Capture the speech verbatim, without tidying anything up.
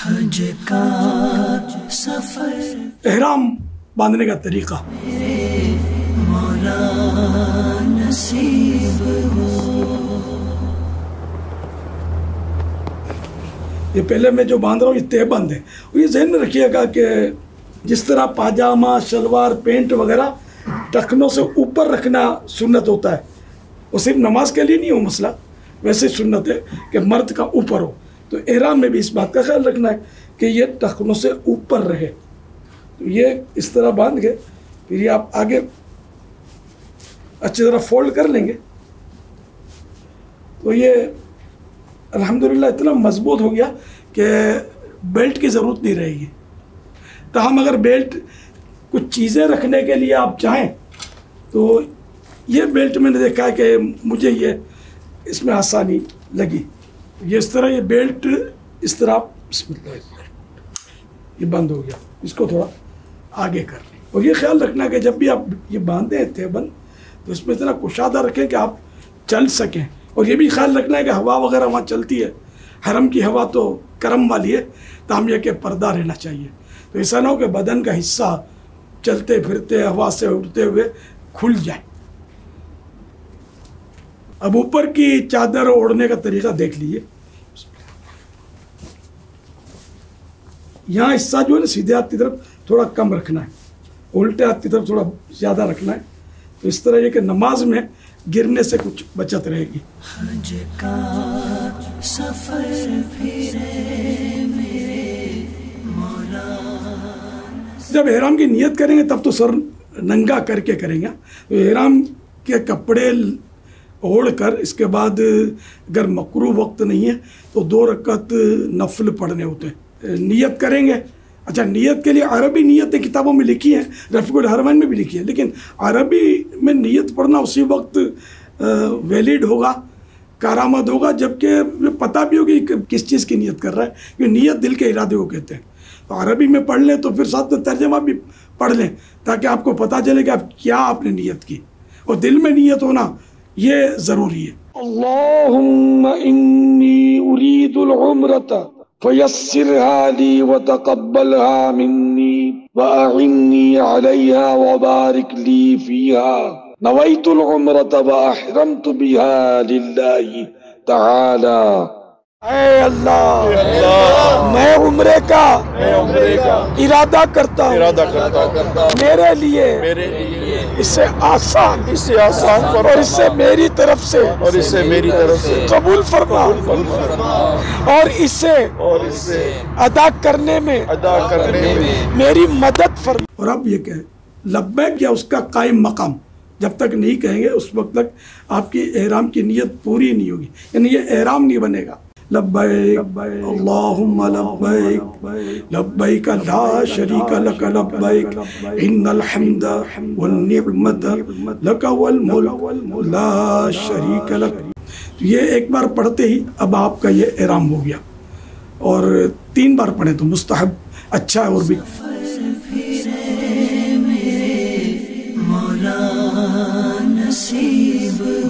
حج کا سفر احرام باندھنے کا طریقہ مولا نصیب ہو. یہ پہلے میں جو باندھ رہا ہوں یہ تہ بند ہے. اور یہ ذہن میں رکھیے گا کہ جس طرح پاجامہ شلوار پینٹ وغیرہ ٹخنوں سے اوپر رکھنا سنت ہوتا ہے، وہ صرف نماز کے لیے نہیں ہو مسئلہ، ویسے سنت ہے کہ مرد کا اوپر ہو. تو احرام میں بھی اس بات کا خیال رکھنا ہے کہ یہ ٹخنوں سے اوپر رہے. تو یہ اس طرح باندھ کے پھر یہ آپ آگے اچھی طرح فولڈ کر لیں گے تو یہ الحمدللہ اتنا مضبوط ہو گیا کہ بیلٹ کی ضرورت نہیں رہے گی. تاہم اگر بیلٹ کچھ چیزیں رکھنے کے لیے آپ چاہیں تو یہ بیلٹ میں نے دیکھا ہے کہ مجھے یہ اس میں آسانی لگی. یہ اس طرح یہ بیلٹ اس طرح بسم اللہ یہ بند ہو گیا، اس کو تھوڑا آگے کر لیں. اور یہ خیال رکھنا کہ جب بھی آپ یہ باندھیں تھے بند تو اس میں اتنا کشادہ رکھیں کہ آپ چل سکیں. اور یہ بھی خیال رکھنا ہے کہ ہوا وغیرہ وہاں چلتی ہے، حرم کی ہوا تو کرم والی ہے، تاہم یہ کہ پردہ رہنا چاہیے. تو ایسا نہ ہو کہ بدن کا حصہ چلتے پھرتے ہوا سے اڑتے ہوئے کھل جائے. اب اوپر کی چادر اوڑھنے کا طریقہ دیکھ لیجیے. یہاں حصہ جو ہے نا سیدھے ہاتھ کی طرف تھوڑا کم رکھنا ہے، الٹے ہاتھ کی طرف تھوڑا زیادہ رکھنا ہے. تو اس طرح یہ کہ نماز میں گرنے سے کچھ بچت رہے گی. حج کا سفر پھرے میرے مولا. جب احرام کی نیت کریں گے تب تو سر ننگا کر کے کریں گے. تو احرام کے کپڑے اوڑھ کر اس کے بعد اگر مکروہ وقت نہیں ہے تو دو رکعت نفل پڑھنے ہوتے ہیں. نیت کریں گے. اچھا نیت کے لیے عربی نیتیں کتابوں میں لکھی ہیں، رفیع الحرمین میں بھی لکھی ہے، لیکن عربی میں نیت پڑھنا اسی وقت ویلڈ ہوگا، کارآمد ہوگا جبکہ پتہ بھی ہوگی کہ کس چیز کی نیت کر رہا ہے. کیونکہ نیت دل کے ارادے کو کہتے ہیں. تو عربی میں پڑھ لیں تو پھر ساتھ میں ترجمہ بھی پڑھ لیں تاکہ آپ کو پتہ چلے کہ آپ کیا آپ نے نیت کی. اور دل میں نیت ہونا یہ ضروری ہے. اللہم انی ارید العمرۃ فیسرها لی وتقبلها منی واعنی علیہا وبارک لی فیہا. نویت العمرۃ واحرمت بها للہ تعالی. اے اللہ میں عمرے کا ارادہ کرتا ہوں، میرے لیے اسے آسان اسے آسان اور اس سے میری طرف سے اور اس سے میری طرف سے قبول فرما اور اسے اور اسے ادا کرنے میں ادا کرنے میں میری مدد فرما. اور اب یہ کہ لبیک یا اس کا قائم مقام جب تک نہیں کہیں گے اس وقت تک آپ کی احرام کی نیت پوری نہیں ہوگی، یعنی یہ احرام نہیں بنے گا. لبیک اللہم لبیک لبیک لا شریک لک لبیک ان الحمد والنعمت لک والملک لا شریک لک. یہ ایک بار پڑھتے ہی اب آپ کا یہ احرام ہو گیا. اور تین بار پڑھیں تو مستحب اچھا ہے. اور بھی مولا نصیب